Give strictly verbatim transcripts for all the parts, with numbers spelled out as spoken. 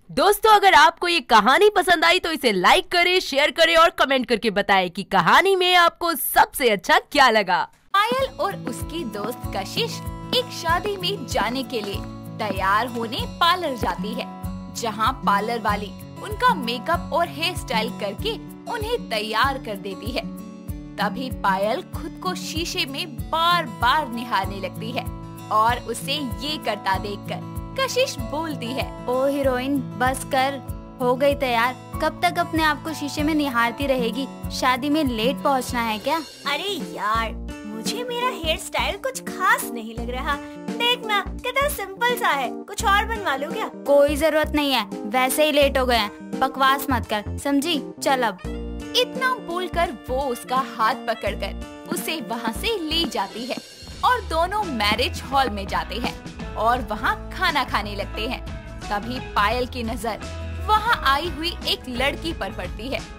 दोस्तों, अगर आपको ये कहानी पसंद आई तो इसे लाइक करें, शेयर करें और कमेंट करके बताएं कि कहानी में आपको सबसे अच्छा क्या लगा। पायल और उसकी दोस्त कशिश एक शादी में जाने के लिए तैयार होने पार्लर जाती है, जहां पार्लर वाली उनका मेकअप और हेयर स्टाइल करके उन्हें तैयार कर देती है। तभी पायल खुद को शीशे में बार बार निहारने लगती है और उसे ये करता देखकर कशिश बोलती है, ओ हीरोइन, बस कर, हो गई तैयार। कब तक अपने आप को शीशे में निहारती रहेगी? शादी में लेट पहुंचना है क्या? अरे यार, मुझे मेरा हेयर स्टाइल कुछ खास नहीं लग रहा। देखना कितना सिंपल सा है, कुछ और बनवा लो क्या? कोई जरूरत नहीं है, वैसे ही लेट हो गए हैं। बकवास मत कर, समझी? चल अब। इतना बोलकर वो उसका हाथ पकड़कर उसे वहाँ से ले जाती है और दोनों मैरिज हॉल में जाते हैं और वहाँ खाना खाने लगते हैं। तभी पायल की नजर वहाँ आई हुई एक लड़की पर पड़ती है,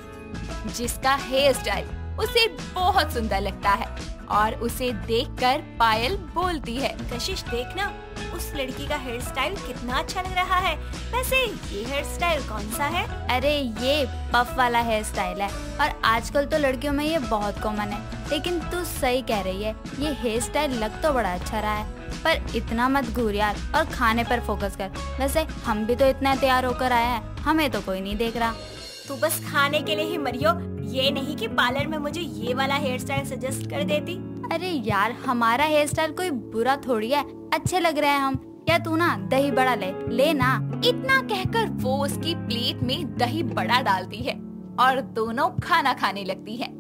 जिसका हेयर स्टाइल उसे बहुत सुंदर लगता है और उसे देखकर पायल बोलती है, कशिश देखना, उस लड़की का हेयर स्टाइल कितना अच्छा लग रहा है। वैसे ये हेयर स्टाइल कौन सा है? अरे ये पफ वाला हेयर स्टाइल है और आजकल तो लड़कियों में ये बहुत कॉमन है। लेकिन तू सही कह रही है, ये हेयर स्टाइल लग तो बड़ा अच्छा रहा है, पर इतना मत घूर यार और खाने पर फोकस कर। वैसे हम भी तो इतना तैयार होकर आए हैं, हमें तो कोई नहीं देख रहा। तू बस खाने के लिए ही मरियो, ये नहीं कि पार्लर में मुझे ये वाला हेयर स्टाइल सजेस्ट कर देती। अरे यार, हमारा हेयर स्टाइल कोई बुरा थोड़ी है, अच्छे लग रहे हैं हम। या तू ना दही बड़ा ले ले ना। इतना कहकर वो उसकी प्लेट में दही बड़ा डालती है और दोनों खाना खाने लगती हैं।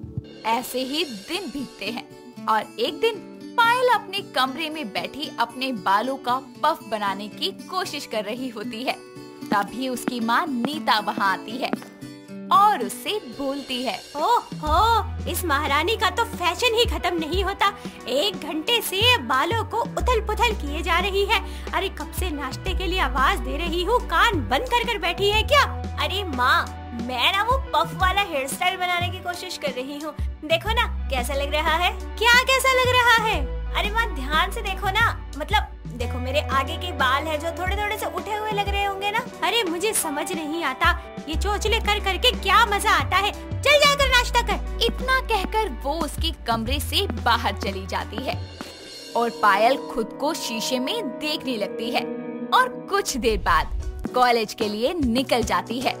ऐसे ही दिन बीतते हैं और एक दिन पायल अपने कमरे में बैठी अपने बालों का पफ बनाने की कोशिश कर रही होती है। तभी उसकी माँ नीता वहाँ आती है और उससे बोलती है, ओह हो, इस महारानी का तो फैशन ही खत्म नहीं होता। एक घंटे से बालों को उथल पुथल किए जा रही है। अरे कब से नाश्ते के लिए आवाज दे रही हूँ, कान बंद कर कर बैठी है क्या? अरे माँ, मैं ना वो पफ वाला हेयर स्टाइल बनाने की कोशिश कर रही हूँ। देखो ना कैसा लग रहा है। क्या कैसा लग रहा है? अरे माँ ध्यान से देखो ना, मतलब देखो मेरे आगे के बाल है जो थोड़े थोड़े से उठे हुए लग रहे होंगे ना। अरे मुझे समझ नहीं आता, ये चोचले कर करके क्या मजा आता है। चल जाकर नाश्ता कर। इतना कहकर वो उसके कमरे से बाहर चली जाती है और पायल खुद को शीशे में देखने लगती है और कुछ देर बाद कॉलेज के लिए निकल जाती है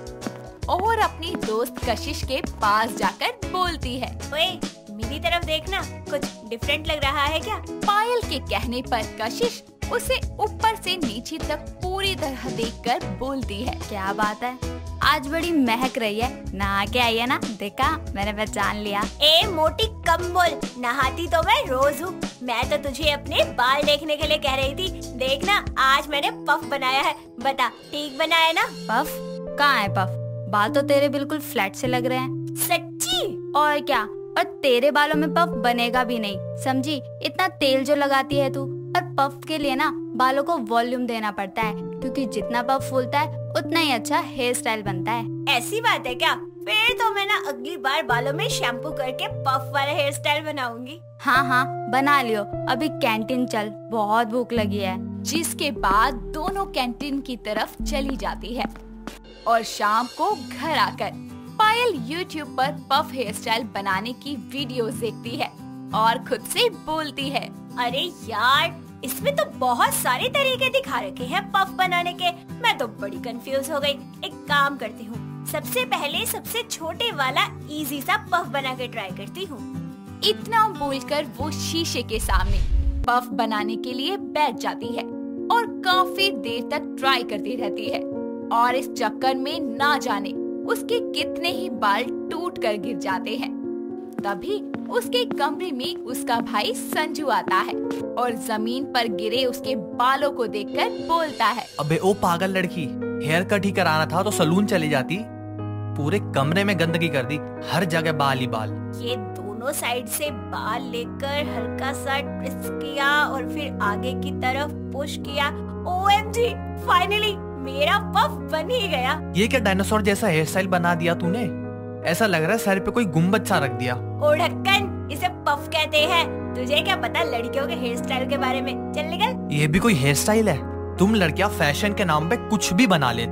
और अपनी दोस्त कशिश के पास जाकर बोलती है, ओए मेरी तरफ देखना, कुछ डिफरेंट लग रहा है क्या? पायल के कहने पर कशिश उसे ऊपर से नीचे तक पूरी तरह देखकर बोलती है, क्या बात है, आज बड़ी महक रही है। नहा के आई है ना? देखा, मैंने पहचान लिया। ए मोटी कम बोल, नहाती तो मैं रोज हूँ। मैं तो तुझे अपने बाल देखने के लिए कह रही थी। देखना आज मैंने पफ बनाया है, बता ठीक बनाया ना? पफ? कहाँ है पफ? बाल तो तेरे बिल्कुल फ्लैट से लग रहे हैं। सच्ची? और क्या, और तेरे बालों में पफ बनेगा भी नहीं, समझी? इतना तेल जो लगाती है तू। और पफ के लिए ना बालों को वॉल्यूम देना पड़ता है, क्योंकि जितना पफ फूलता है उतना ही अच्छा हेयर स्टाइल बनता है। ऐसी बात है क्या? फिर तो मैं ना अगली बार बालों में शैम्पू करके पफ वाला हेयर स्टाइल बनाऊंगी। हाँ हाँ बना लियो, अभी कैंटीन चल, बहुत भूख लगी है। जिसके बाद दोनों कैंटीन की तरफ चली जाती है और शाम को घर आकर पायल यूट्यूब पर पफ हेयर स्टाइल बनाने की वीडियोस देखती है और खुद से बोलती है, अरे यार, इसमें तो बहुत सारे तरीके दिखा रखे हैं पफ बनाने के। मैं तो बड़ी कंफ्यूज हो गई। एक काम करती हूँ, सबसे पहले सबसे छोटे वाला इजी सा पफ बना के ट्राई करती हूँ। इतना बोलकर वो शीशे के सामने पफ बनाने के लिए बैठ जाती है और काफी देर तक ट्राई करती रहती है और इस चक्कर में ना जाने उसके कितने ही बाल टूट कर गिर जाते हैं। तभी उसके कमरे में उसका भाई संजू आता है और जमीन पर गिरे उसके बालों को देखकर बोलता है, अबे ओ पागल लड़की, हेयर कट ही कराना था तो सलून चली जाती। पूरे कमरे में गंदगी कर दी, हर जगह बाल ही बाल। ये दोनों साइड से बाल लेकर हल्का सा ट्विस्ट किया और फिर आगे की तरफ पुश किया। ओ एम जी, फाइनली मेरा पफ बन ही गया। ये क्या डायनासोर जैसा हेयर स्टाइल बना दिया तूने? ऐसा लग रहा है सर पे कोई गुम्बद सा रख दिया। ओ ढक्कन, इसे पफ कहते हैं। तुझे क्या पता लड़कियों के हेयर स्टाइल के बारे में? चल निकल। ये भी कोई हेयर स्टाइल है? तुम लड़कियां फैशन के नाम पे कुछ भी बना लेती हो।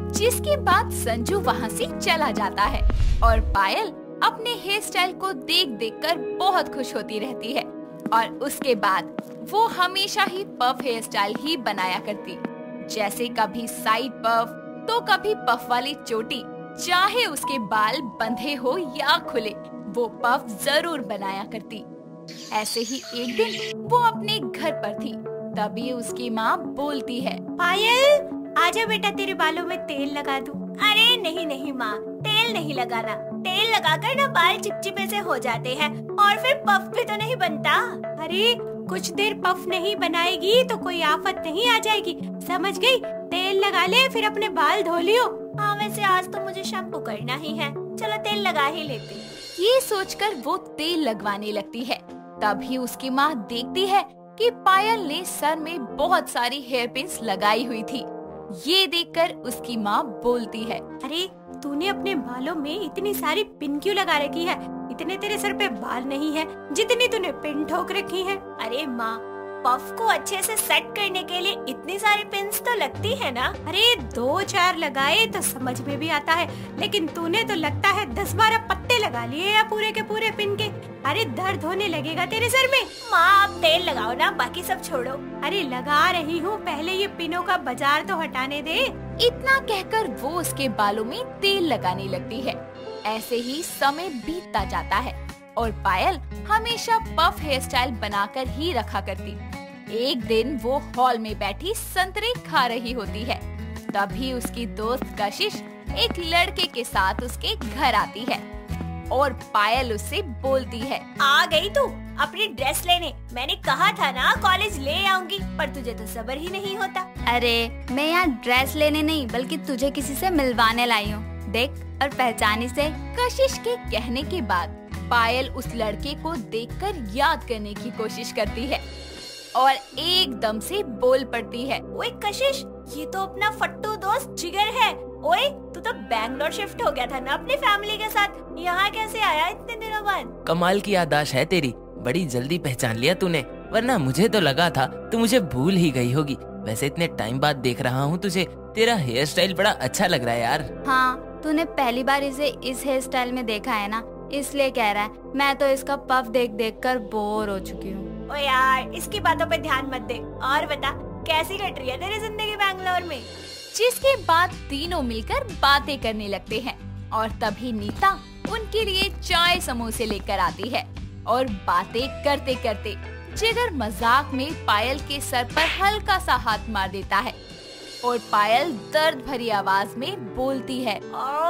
जिसके बाद संजू वहाँ से चला जाता है और पायल अपने हेयर स्टाइल को देख देख कर बहुत खुश होती रहती है और उसके बाद वो हमेशा ही पफ हेयर स्टाइल ही बनाया करती, जैसे कभी साइड पफ तो कभी पफ वाली चोटी, चाहे उसके बाल बंधे हो या खुले, वो पफ जरूर बनाया करती। ऐसे ही एक दिन वो अपने घर पर थी, तभी उसकी माँ बोलती है, पायल आजा बेटा, तेरे बालों में तेल लगा दूं। अरे नहीं नहीं माँ, तेल नहीं लगाना, तेल लगाकर ना बाल चिपचिपे से हो जाते हैं और फिर पफ भी तो नहीं बनता। अरे कुछ देर पफ नहीं बनाएगी तो कोई आफत नहीं आ जाएगी, समझ गई? तेल लगा ले फिर अपने बाल धो लियो। हाँ वैसे आज तो मुझे शैम्पू करना ही है, चलो तेल लगा ही लेती। ये सोचकर वो तेल लगवाने लगती है, तभी उसकी माँ देखती है कि पायल ने सर में बहुत सारी हेयर पिन्स लगाई हुई थी। ये देखकर उसकी माँ बोलती है, अरे तूने अपने बालों में इतनी सारी पिन क्यों लगा रखी है? इतने तेरे सर पे बाल नहीं है जितनी तूने पिन ठोक रखी है। अरे माँ, पफ को अच्छे से सेट करने के लिए इतनी सारी पिन्स तो लगती है ना। अरे दो चार लगाए तो समझ में भी आता है, लेकिन तूने तो लगता है दस बारह पत्ते लगा लिए या पूरे के पूरे पिन के। अरे दर्द होने लगेगा तेरे सर में। माँ अब तेल लगाओ ना, बाकी सब छोड़ो। अरे लगा रही हूँ, पहले ये पिनों का बाजार तो हटाने दे। इतना कहकर वो उसके बालों में तेल लगाने लगती है। ऐसे ही समय बीतता जाता है और पायल हमेशा पफ हेयर स्टाइल बनाकर ही रखा करती। एक दिन वो हॉल में बैठी संतरे खा रही होती है, तभी उसकी दोस्त कशिश एक लड़के के साथ उसके घर आती है और पायल उससे बोलती है, आ गई तू अपनी ड्रेस लेने? मैंने कहा था ना कॉलेज ले आऊंगी, पर तुझे तो सब्र ही नहीं होता। अरे मैं यहाँ ड्रेस लेने नहीं बल्कि तुझे किसी से मिलवाने लाई हूँ, देख और पहचानी से। कशिश के कहने के बाद पायल उस लड़के को देखकर याद करने की कोशिश करती है और एकदम से बोल पड़ती है, ओए कशिश, ये तो अपना फट्टू दोस्त जिगर है। ओए तू तो बैंगलोर शिफ्ट हो गया था ना अपनी फैमिली के साथ, यहाँ कैसे आया इतने दिनों बाद? कमाल की याददाश्त है तेरी, बड़ी जल्दी पहचान लिया तूने, वरना मुझे तो लगा था तू मुझे भूल ही गई होगी। वैसे इतने टाइम बाद देख रहा हूँ तुझे, तेरा हेयर स्टाइल बड़ा अच्छा लग रहा है यार। हाँ, तूने पहली बार इसे इस हेयर स्टाइल में देखा है ना, इसलिए कह रहा है। मैं तो इसका पफ देख देख कर बोर हो चुकी हूँ। ओ यार, इसकी बातों पे ध्यान मत दे और बता कैसी कट रही है तेरी जिंदगी बैंगलोर में? जिसके बाद तीनों मिलकर बातें करने लगते हैं और तभी नीता उनके लिए चाय समोसे लेकर आती है और बातें करते करते जिगर मजाक में पायल के सर पर हल्का सा हाथ मार देता है और पायल दर्द भरी आवाज में बोलती है,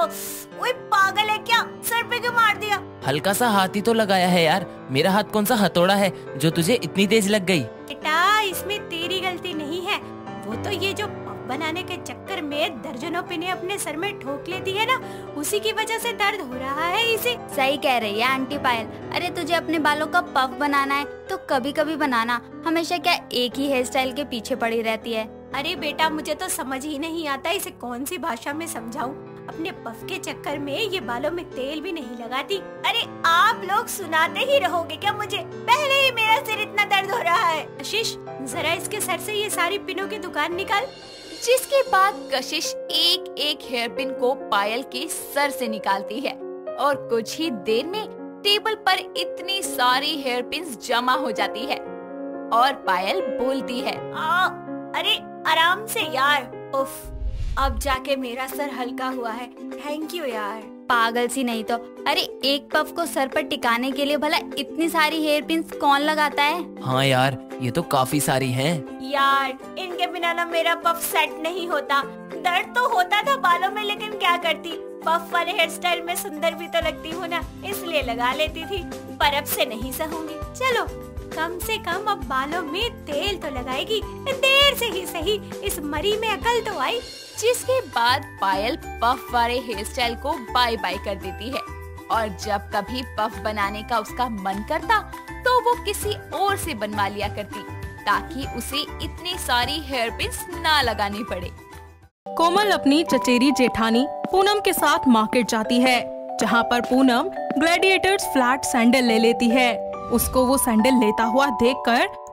ओए पागल है क्या, सर पे क्यों मार दिया? हल्का सा हाथ ही तो लगाया है यार, मेरा हाथ कौन सा हथौड़ा है जो तुझे इतनी तेज लग गई? बेटा इसमें तेरी गलती नहीं है, वो तो ये जो पफ बनाने के चक्कर में दर्जनों पिने अपने सर में ठोक लेती है ना, उसी की वजह से दर्द हो रहा है इसे। सही कह रही है आंटी पायल। अरे तुझे अपने बालों का पफ बनाना है तो कभी कभी बनाना, हमेशा क्या एक ही हेयर स्टाइल के पीछे पड़ी रहती है। अरे बेटा मुझे तो समझ ही नहीं आता इसे कौन सी भाषा में समझाऊं। अपने पफ के चक्कर में ये बालों में तेल भी नहीं लगाती। अरे आप लोग सुनाते ही रहोगे क्या मुझे? पहले ही मेरा सिर इतना दर्द हो रहा है। कशिश जरा इसके सर से ये सारी पिनों की दुकान निकाल। जिसके बाद कशिश एक एक हेयर पिन को पायल के सर से निकालती है और कुछ ही देर में टेबल पर इतनी सारी हेयर पिन्स जमा हो जाती है और पायल बोलती है, आ, अरे आराम से यार, उफ, अब जाके मेरा सर हल्का हुआ है, थैंक यू यार। पागल सी नहीं तो। अरे एक पफ को सर पर टिकाने के लिए भला इतनी सारी हेयर पिन्स कौन लगाता है? हाँ यार, ये तो काफी सारी हैं। यार इनके बिना ना मेरा पफ सेट नहीं होता। दर्द तो होता था बालों में, लेकिन क्या करती, पफ वाले हेयर स्टाइल में सुंदर भी तो लगती हूँ ना, इसलिए लगा लेती थी, पर अब से नहीं सहूंगी। चलो कम से कम अब बालों में तेल तो लगाएगी, देर से ही सही, इस मरी में अकल तो आई। जिसके बाद पायल पफ वाले हेयर स्टाइल को बाय बाय कर देती है और जब कभी पफ बनाने का उसका मन करता तो वो किसी और से बनवा लिया करती, ताकि उसे इतनी सारी हेयर पिन्स ना लगानी पड़े। कोमल अपनी चचेरी जेठानी पूनम के साथ मार्केट जाती है, जहाँ पर पूनम ग्लैडिएटर्स फ्लैट सैंडल ले लेती है। उसको वो सैंडल लेता हुआ देखकर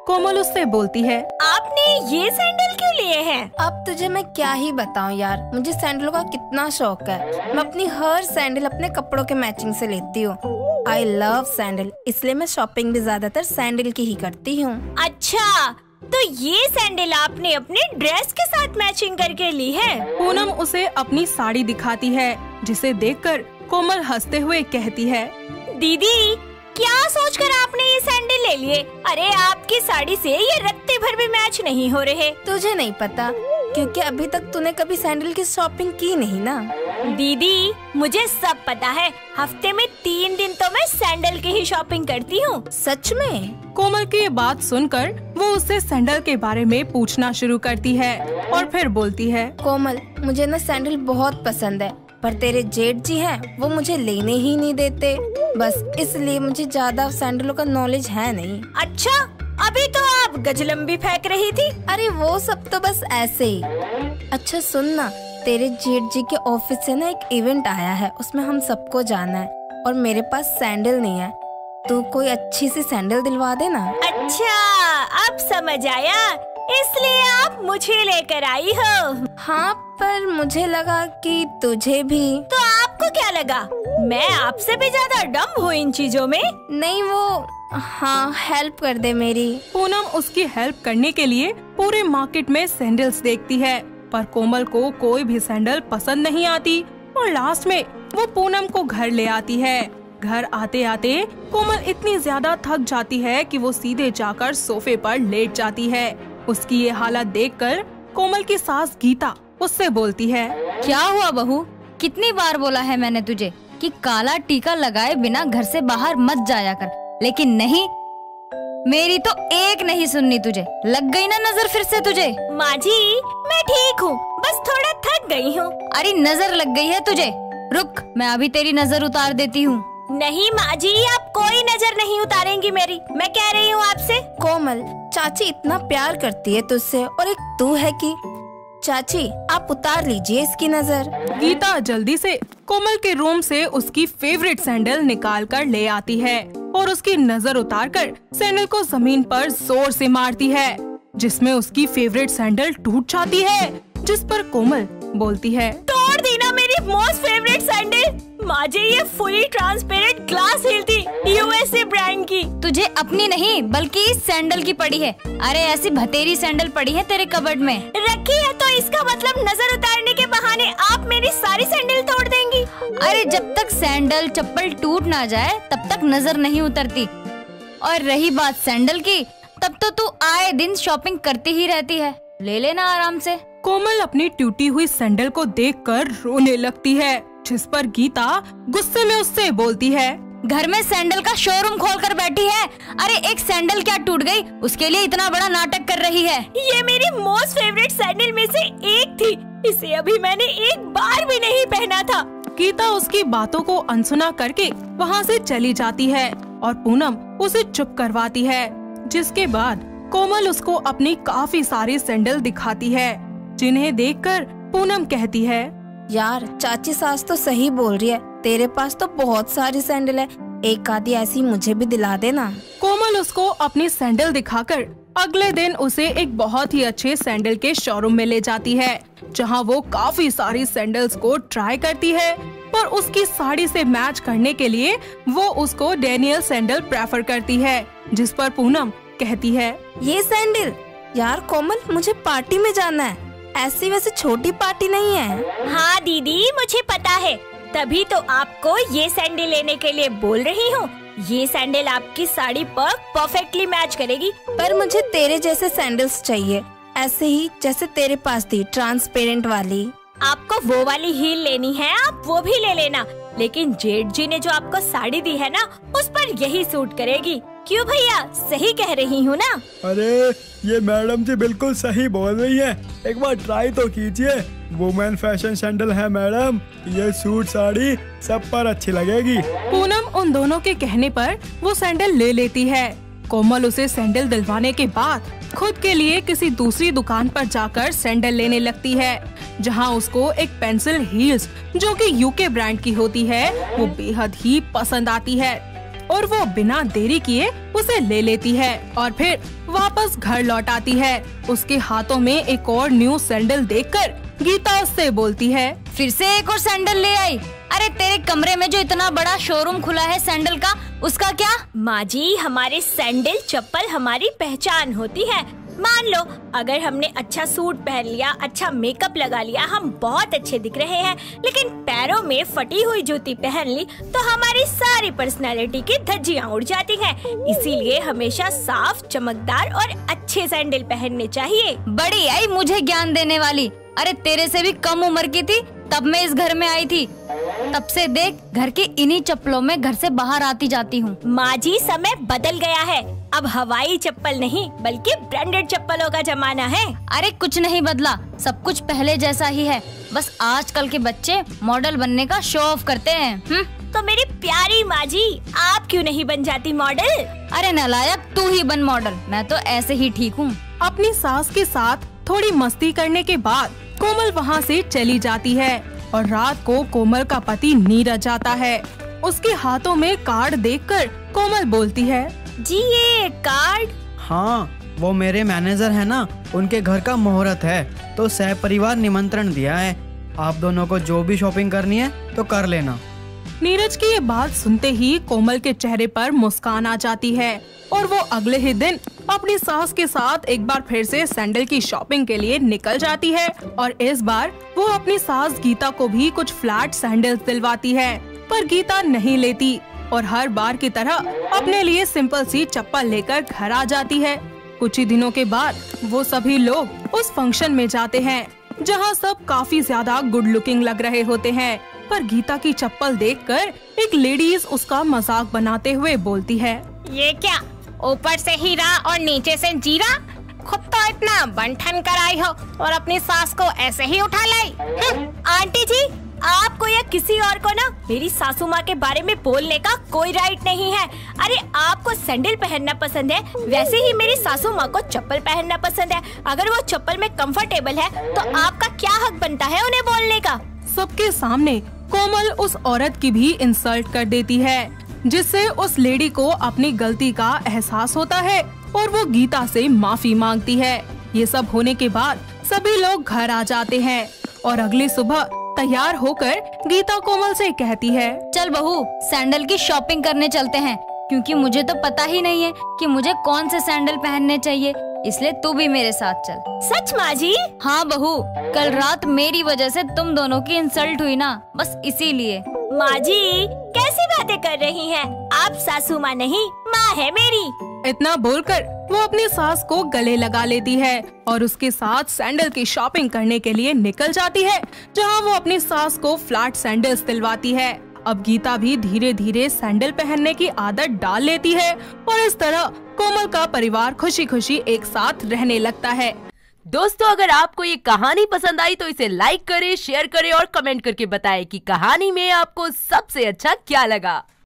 कोमल उससे बोलती है। आपने ये सैंडल क्यों लिए हैं? अब तुझे मैं क्या ही बताऊं यार, मुझे सैंडलों का कितना शौक है। मैं अपनी हर सैंडल अपने कपड़ों के मैचिंग से लेती हूँ। आई लव सैंडल, इसलिए मैं शॉपिंग भी ज्यादातर सैंडल की ही करती हूँ। अच्छा, तो ये सैंडल आपने अपने ड्रेस के साथ मैचिंग करके ली है? पूनम उसे अपनी साड़ी दिखाती है, जिसे देखकर कोमल हंसते हुए कहती है, दीदी क्या सोचकर आपने ये सैंडल ले लिए? अरे आपकी साड़ी से ये रत्ते भर भी मैच नहीं हो रहे। तुझे नहीं पता, क्योंकि अभी तक तूने कभी सैंडल की शॉपिंग की नहीं ना। दीदी मुझे सब पता है, हफ्ते में तीन दिन तो मैं सैंडल की ही शॉपिंग करती हूँ। सच में? कोमल की ये बात सुनकर वो उससे सैंडल के बारे में पूछना शुरू करती है और फिर बोलती है, कोमल मुझे ना सैंडल बहुत पसंद है, पर तेरे जेठ जी हैं, वो मुझे लेने ही नहीं देते। बस इसलिए मुझे ज्यादा सैंडलों का नॉलेज है नहीं। अच्छा, अभी तो आप गजलंबी फेंक रही थी। अरे वो सब तो बस ऐसे ही। अच्छा सुन ना, तेरे जेठ जी के ऑफिस से ना एक इवेंट आया है, उसमें हम सबको जाना है और मेरे पास सैंडल नहीं है। तू कोई अच्छी सी सैंडल दिलवा देना। अच्छा, अब समझ आया, इसलिए आप मुझे लेकर आई हो। हाँ, पर मुझे लगा कि तुझे भी। तो आपको क्या लगा, मैं आपसे भी ज्यादा डम हूँ इन चीजों में? नहीं वो, हाँ हेल्प कर दे मेरी। पूनम उसकी हेल्प करने के लिए पूरे मार्केट में सैंडल्स देखती है, पर कोमल को कोई भी सैंडल पसंद नहीं आती और लास्ट में वो पूनम को घर ले आती है। घर आते आते कोमल इतनी ज्यादा थक जाती है कि वो सीधे जाकर सोफे पर लेट जाती है। उसकी ये हालत देखकर कोमल की सास गीता उससे बोलती है, क्या हुआ बहू, कितनी बार बोला है मैंने तुझे कि काला टीका लगाए बिना घर से बाहर मत जाया कर, लेकिन नहीं, मेरी तो एक नहीं सुननी तुझे। लग गई ना नजर फिर से तुझे? माँ जी मैं ठीक हूँ, बस थोड़ा थक गई हूँ। अरे नजर लग गई है तुझे, रुक मैं अभी तेरी नजर उतार देती हूँ। नहीं माँ जी, आप कोई नजर नहीं उतारेंगी मेरी, मैं कह रही हूँ आपसे। कोमल चाची इतना प्यार करती है तुझसे और एक तू है कि चाची आप उतार लीजिए इसकी नजर। गीता जल्दी से कोमल के रूम से उसकी फेवरेट सैंडल निकाल कर ले आती है और उसकी नजर उतारकर सैंडल को जमीन पर जोर से मारती है, जिसमें उसकी फेवरेट सैंडल टूट जाती है, जिस पर कोमल बोलती है, तोड़ दी ना मेरी मोस्ट फेवरेट सैंडल। माँ जी ये फुली ट्रांसपेरेंट ग्लास हील थी, यूएसए ब्रांड की। तुझे अपनी नहीं बल्कि इस सैंडल की पड़ी है। अरे ऐसी भतेरी सैंडल पड़ी है तेरे कबर्ड में। रखी है तो इसका मतलब नजर उतारने के बहाने आप मेरी सारी सैंडल तोड़ देंगी? अरे जब तक सैंडल चप्पल टूट ना जाए तब तक नजर नहीं उतरती। और रही बात सैंडल की, तब तो तू आए दिन शॉपिंग करती ही रहती है, ले लेना आराम से। कोमल अपनी टूटी हुई सैंडल को देखकर रोने लगती है, जिस पर गीता गुस्से में उससे बोलती है, घर में सैंडल का शोरूम खोल कर बैठी है। अरे एक सैंडल क्या टूट गई, उसके लिए इतना बड़ा नाटक कर रही है। ये मेरी मोस्ट फेवरेट सैंडल में से एक थी, इसे अभी मैंने एक बार भी नहीं पहना था। गीता उसकी बातों को अनसुना करके वहाँ से चली जाती है और पूनम उसे चुप करवाती है, जिसके बाद कोमल उसको अपनी काफी सारी सैंडल दिखाती है, जिन्हें देखकर पूनम कहती है, यार चाची सास तो सही बोल रही है, तेरे पास तो बहुत सारी सैंडल है, एक आधी ऐसी मुझे भी दिला देना। कोमल उसको अपनी सैंडल दिखाकर अगले दिन उसे एक बहुत ही अच्छे सैंडल के शोरूम में ले जाती है, जहां वो काफी सारी सैंडल्स को ट्राई करती है, पर उसकी साड़ी से मैच करने के लिए वो उसको डैनियल सैंडल प्रेफर करती है, जिस पर पूनम कहती है, ये सैंडल? यार कोमल मुझे पार्टी में जाना है, ऐसी वैसे छोटी पार्टी नहीं है। हाँ दीदी मुझे पता है, तभी तो आपको ये सैंडल लेने के लिए बोल रही हूँ। ये सैंडल आपकी साड़ी पर परफेक्टली मैच करेगी। पर मुझे तेरे जैसे सैंडल्स चाहिए, ऐसे ही जैसे तेरे पास थी, ट्रांसपेरेंट वाली। आपको वो वाली हील लेनी है, आप वो भी ले लेना, लेकिन जेठ जी ने जो आपको साड़ी दी है ना, उस पर यही सूट करेगी। क्यों भैया, सही कह रही हूँ ना? अरे ये मैडम जी बिल्कुल सही बोल रही है, एक बार ट्राई तो कीजिए। वुमेन फैशन सैंडल है मैडम, ये सूट साड़ी सब पर अच्छी लगेगी। पूनम उन दोनों के कहने पर वो सैंडल ले लेती है। कोमल उसे सैंडल दिलवाने के बाद खुद के लिए किसी दूसरी दुकान पर जाकर सैंडल लेने लगती है, जहां उसको एक पेंसिल हील्स जो कि यूके ब्रांड की होती है वो बेहद ही पसंद आती है और वो बिना देरी किए उसे ले लेती है और फिर वापस घर लौट आती है। उसके हाथों में एक और न्यू सैंडल देखकर गीता उससे बोलती है, फिर से एक और सैंडल ले आई? अरे तेरे कमरे में जो इतना बड़ा शोरूम खुला है सैंडल का, उसका क्या? माँ जी, हमारे सैंडल चप्पल हमारी पहचान होती है। मान लो अगर हमने अच्छा सूट पहन लिया, अच्छा मेकअप लगा लिया, हम बहुत अच्छे दिख रहे हैं, लेकिन पैरों में फटी हुई जूती पहन ली तो हमारी सारी पर्सनालिटी की धज्जियां उड़ जाती हैं। इसीलिए हमेशा साफ, चमकदार और अच्छे सैंडल पहनने चाहिए। बड़ी आई मुझे ज्ञान देने वाली। अरे तेरे से भी कम उम्र की थी तब मैं इस घर में आई थी, तब से देख घर के इन्हीं चप्पलों में घर से बाहर आती जाती हूँ। माँ जी, समय बदल गया है। अब हवाई चप्पल नहीं बल्कि ब्रांडेड चप्पलों का जमाना है। अरे कुछ नहीं बदला, सब कुछ पहले जैसा ही है। बस आजकल के बच्चे मॉडल बनने का शो ऑफ करते हैं। हुँ? तो मेरी प्यारी माँ जी, आप क्यों नहीं बन जाती मॉडल? अरे नालायक, तू ही बन मॉडल, मैं तो ऐसे ही ठीक हूँ। अपनी सास के साथ थोड़ी मस्ती करने के बाद कोमल वहाँ से चली जाती है और रात को कोमल का पति नीरज आता है। उसके हाथों में कार्ड देखकर कोमल बोलती है, जी ये कार्ड? हाँ, वो मेरे मैनेजर है ना, उनके घर का मुहूर्त है तो सह परिवार निमंत्रण दिया है। आप दोनों को जो भी शॉपिंग करनी है तो कर लेना। नीरज की ये बात सुनते ही कोमल के चेहरे पर मुस्कान आ जाती है और वो अगले ही दिन अपनी सास के साथ एक बार फिर से सैंडल की शॉपिंग के लिए निकल जाती है और इस बार वो अपनी सास गीता को भी कुछ फ्लैट सैंडल्स दिलवाती है, पर गीता नहीं लेती और हर बार की तरह अपने लिए सिंपल सी चप्पल लेकर घर आ जाती है। कुछ ही दिनों के बाद वो सभी लोग उस फंक्शन में जाते हैं जहाँ सब काफी ज्यादा गुड लुकिंग लग रहे होते हैं, पर गीता की चप्पल देखकर एक लेडीज उसका मजाक बनाते हुए बोलती है, ये क्या, ऊपर से हीरा और नीचे से जीरा? खुद तो इतना बंठन कराई हो और अपनी सास को ऐसे ही उठा लाई। आंटी जी, आपको या किसी और को ना मेरी सासू माँ के बारे में बोलने का कोई राइट नहीं है। अरे आपको सैंडल पहनना पसंद है, वैसे ही मेरी सासू माँ को चप्पल पहनना पसंद है। अगर वो चप्पल में कंफर्टेबल है तो आपका क्या हक बनता है उन्हें बोलने का? सबके सामने कोमल उस औरत की भी इंसल्ट कर देती है, जिससे उस लेडी को अपनी गलती का एहसास होता है और वो गीता से माफी मांगती है। ये सब होने के बाद सभी लोग घर आ जाते हैं और अगली सुबह तैयार होकर गीता कोमल से कहती है, चल बहू, सैंडल की शॉपिंग करने चलते हैं, क्योंकि मुझे तो पता ही नहीं है कि मुझे कौन से सैंडल पहनने चाहिए, इसलिए तू भी मेरे साथ चल। सच माँ जी? हाँ बहू, कल रात मेरी वजह से तुम दोनों की इंसल्ट हुई ना, बस इसीलिए। माँ जी कैसी बातें कर रही हैं? आप सासू माँ नहीं, माँ है मेरी। इतना बोलकर वो अपनी सास को गले लगा लेती है और उसके साथ सैंडल की शॉपिंग करने के लिए निकल जाती है, जहाँ वो अपनी सास को फ्लैट सैंडल्स दिलवाती है। अब गीता भी धीरे धीरे सैंडल पहनने की आदत डाल लेती है और इस तरह कोमल का परिवार खुशी खुशी एक साथ रहने लगता है। दोस्तों, अगर आपको ये कहानी पसंद आई तो इसे लाइक करें, शेयर करें और कमेंट करके बताएं कि कहानी में आपको सबसे अच्छा क्या लगा।